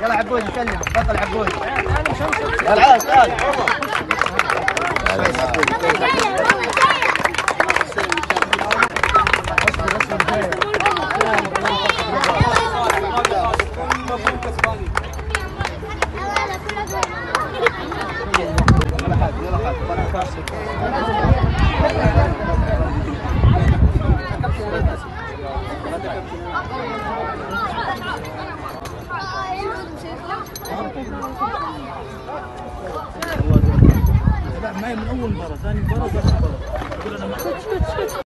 يلا عبود نسلم تفضل عبود يلا تعال معي من اول مباراه، ثاني مباراه